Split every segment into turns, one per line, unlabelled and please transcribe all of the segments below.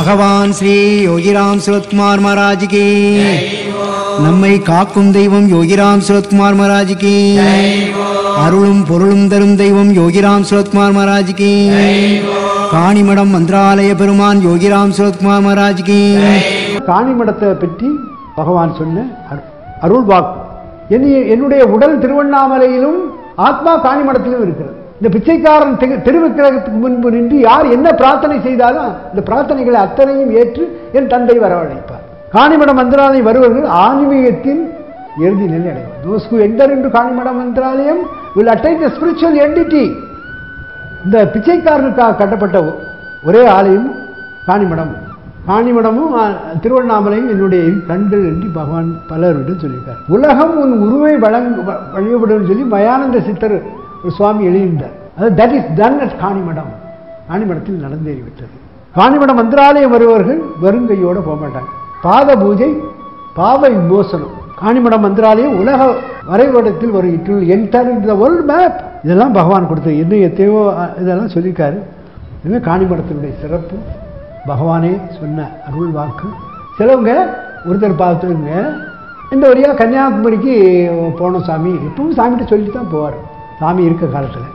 भगवान श्री योगीराम सूरत्कुमार महाराज की, நம்மை காக்கும் தெய்வம் யோகிராம் सूरत्कुमार महाराज की, அருளும் பொருளும் தரும் தெய்வம் யோகிராம் सूरत्कुमार महाराज की, காணிமடம் மந்திராலய பெருமான் யோகிராம் सूरत्कुमार महाराज की.
காணிமடத்தை பற்றி பகவான் சொன்ன அருள் வாக்கு. என்னுடைய உடல் திருவண்ணாமலையிலும் ஆத்மா காணிமடத்திலும் இருக்கிறது. இந்த பிச்சைக்காரன் திருவிக்கிரகத்துக்கு முன்பு நின்று யார் என்ன பிரார்த்தனை செய்தாலும் இந்த பிரார்த்தனைகளை அத்தனையும் ஏற்று என் தந்தை வரவழைப்பார். காணிமட மந்திராலயம் வருவர்கள் ஆன்மீகத்தின் இறுதி நிலை அடைவார். Those who enter into காணிமட Mantralayam will attain the spiritual entity. இந்த பிச்சைக்காரனுக்காக கட்டப்பட்ட ஒரே ஆலயம் காணிமடம். காணிமடமும் திருவண்ணாமலையும் என்னுடைய கண்கள் என்று பகவான் பலரிடம் சொல்லியிருக்கார். உலகம் உன் உருவை வழிபடும் சொல்லி மயானந்த சித்தர் ஒரு சுவாமி எழுதியிருந்தார். அது that is done at Kanimadam. காணிமடத்தில் நடந்தேறிவிட்டது. காணிமட மந்திராலயம் வருவர்கள் வெறுங்கையோடு போக மாட்டாங்க. பாத பூஜை, பாவ விமோசனம். காணிமட மந்திராலயம் உலக வரைபடத்தில் ஒரு it will enter in the world map. இதெல்லாம் பகவான் கொடுத்தது. இன்னும் எத்தையோ இதெல்லாம் சொல்லியிருக்காரு. எனவே காணிமடத்தினுடைய சிறப்பு பகவானே சொன்ன அருள் வாக்கு. சிலவங்க ஒருத்தர் பார்த்துங்க இந்த வழியாக கன்னியாகுமரிக்கு போனோம் சாமி, எப்பவும் சாமிகிட்ட சொல்லிட்டு தான் போவார் சாமி இருக்க காலத்தில்.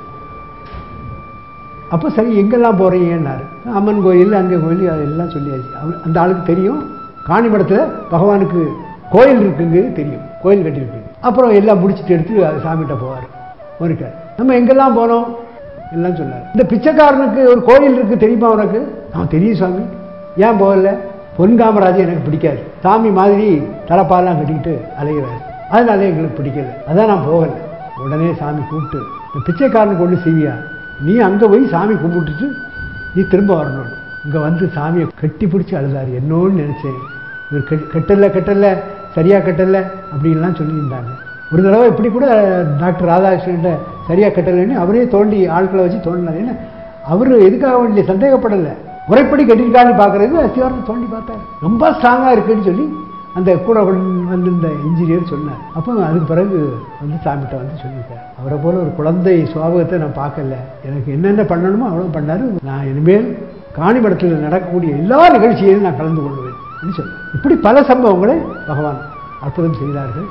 அப்போ சரி எங்கெல்லாம் போகிறீங்கன்னாரு. அம்மன் கோயில் அங்கே கோயில் அதெல்லாம் சொல்லியாச்சு. அந்த ஆளுக்கு தெரியும் காணிமடத்தில் பகவானுக்கு கோயில் இருக்குங்க தெரியும், கோயில் கட்டியிருக்கு. அப்புறம் எல்லாம் முடிச்சுட்டு எடுத்து சாமிகிட்ட போவார் ஒருக்கார். நம்ம எங்கெல்லாம் போனோம் எல்லாம் சொன்னார். இந்த பிச்சைக்காரனுக்கு ஒரு கோயில் இருக்குது தெரியுமா உனக்கு? தெரியும் சாமி. ஏன் போகல? பொன்காமராஜ் எனக்கு பிடிக்காது, சாமி மாதிரி தலைப்பாலாம் கட்டிக்கிட்டு அலைகிறார், அதனால எங்களுக்கு பிடிக்கல, அதான் நான் போகலை. உடனே சாமி கூப்பிட்டு இந்த பிச்சைக்காரனுக்கு ஒன்று செய்வியா, நீ அங்கே போய் சாமி கும்பிட்டுட்டு நீ திரும்ப வரணும். இங்கே வந்து சாமியை கட்டி பிடிச்சி அழுதார். என்னோன்னு நினச்சேன், இவர் கட்டலை சரியாக கட்டலை அப்படின்லாம் சொல்லியிருந்தாங்க. ஒரு தடவை இப்படி கூட டாக்டர் ராதாகிருஷ்ணன் சரியாக கட்டலைன்னு அவரே தோண்டி ஆட்களை வச்சு தோண்டினார். ஏன்னா அவர் எதுக்காக வேண்டிய சந்தேகப்படலை, முறைப்படி கட்டியிருக்கான்னு பார்க்குறது அத்தியாரம் தோண்டி பார்த்தார். ரொம்ப ஸ்ட்ராங்காக இருக்குன்னு சொல்லி அந்த கூட வந்து இந்த இன்ஜினியர் சொன்னார். அப்போ அதுக்கு பிறகு வந்து சாமிகிட்ட வந்து சொல்லியிருக்கார். அவரை போல் ஒரு குழந்தை சுவாபகத்தை நான் பார்க்கல, எனக்கு என்னென்ன பண்ணணுமோ அவ்வளோ பண்ணார். நான் இனிமேல் காணிமடத்தில் நடக்கக்கூடிய எல்லா நிகழ்ச்சியையும் நான் கலந்து கொள்வேன் அப்படின்னு சொன்னேன். இப்படி பல சம்பவங்களை பகவான் அற்புதம் செய்தார்கள்.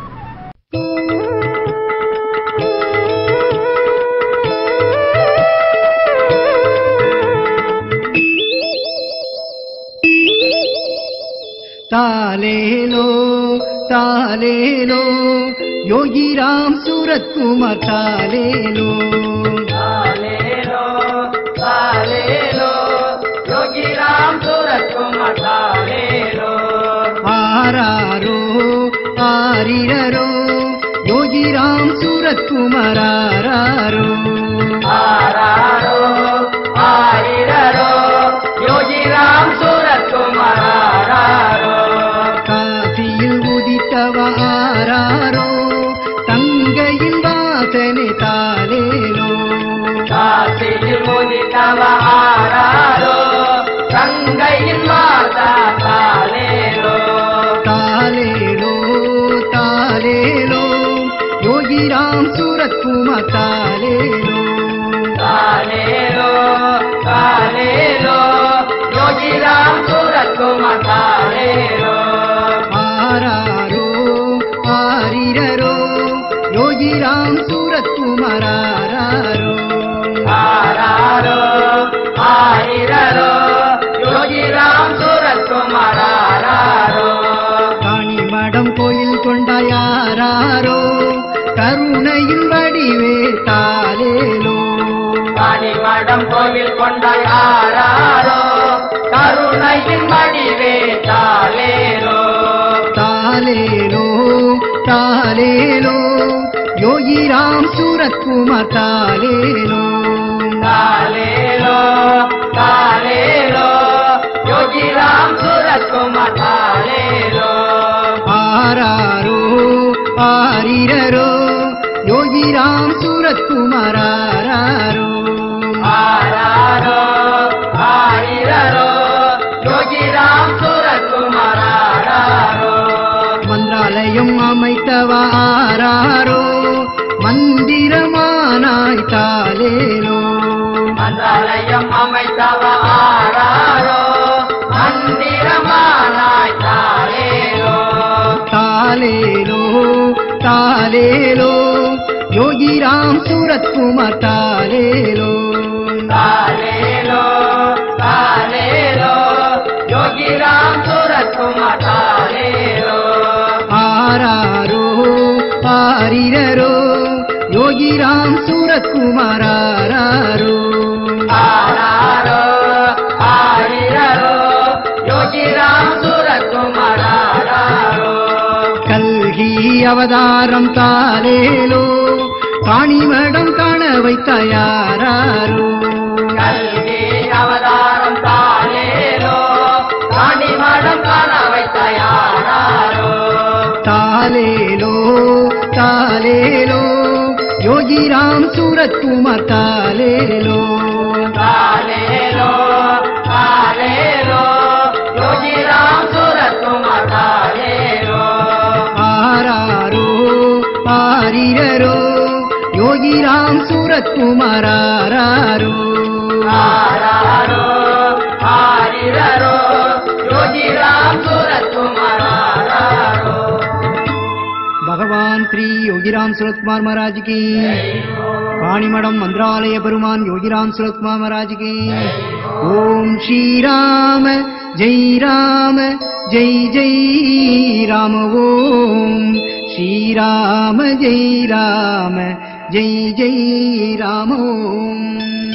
तालेलो तालेलो योगीराम सूरत्कुमार तालेलो
तालेलो तालेलो योगीराम सूरत्कुमार तालेलो
आरारो आरिररो योगीराम सूरत्कुमार आरारो
आरारो आरिररो योगीराम सूरत्कुमार आरारो
காசியில் உதித்தவ ஆராரோ தங்கையின் வாசனை தாலேலோ
காசியில் உதித்தவ ஆராரோ தங்கையின் மாதா தாலேலோ
தாலேலோ தாலேலோ யோகிராம் सूरत्कुमार தாலேலோ
तालेलो तालेलो योगीराम सूरत्कुमार तालेलो
ஆராரோ ஆரிரரோ யோகிராம் सूरत्कुमार ஆராரோ
आरारो आरिररो योगीराम सूरत्कुमार आरारो
காணிமடம் கோயில் கொண்டாயாரோ கருணையின் வடிவே தாலேலோ
காணிமடம் கோவில் கொண்டாய் ஆராரோ கருணையின் வடிவே தாலேலோ
தாலேலோ தாலேலோ யோகிராம் सूरत्कुमार தாலேலோ
तालेलो तालेलो योगीराम सूरत्कुमार तालेलो
ஆராரோ ஆரிரரோ யோகிராம் सूरत्कुमार ஆராரோ
आरारो आरिररो योगीराम सूरत्कुमार आरारो
மந்திராலயம் அமைத்தவ ஆராரோ மந்திரமானாய் தாலேலோ
மந்திராலயம் அமைத்தவ ஆராரோ
तालेलो योगी राम सूरत कुमार तालेलो
तालेलो तालेलो योगी राम सूरत कुमार तालेलो
आरारो आरिररो योगी राम सूरत कुमार आरारो
आरारो आरिररो योगी राम सूरत कुमार आरारो
कल्गी अवतारम तालेलो काणिमडम काण वैतायारारो
कल्गी अवतारम तालेलो काणिमडम काण वैतायारारो
तालेलो तालेलो योगी राम सूरत कुमार तालेलो
तालेलो तालेलो योगी राम सूरत कुमार तालेलो
आरारो आरिररो योगी राम सूरत कुमार आरारो
आरारो आरिररो योगी राम सूरत कुमार आरारो
भगवान श्री योगीराम सूरत कुमार महाराज की काणिमडम मंत्रालय पेरुमान योगीराम सूरत कुमार महाराज की ओम श्री राम जय राम ओम श्री राम जय राम ओम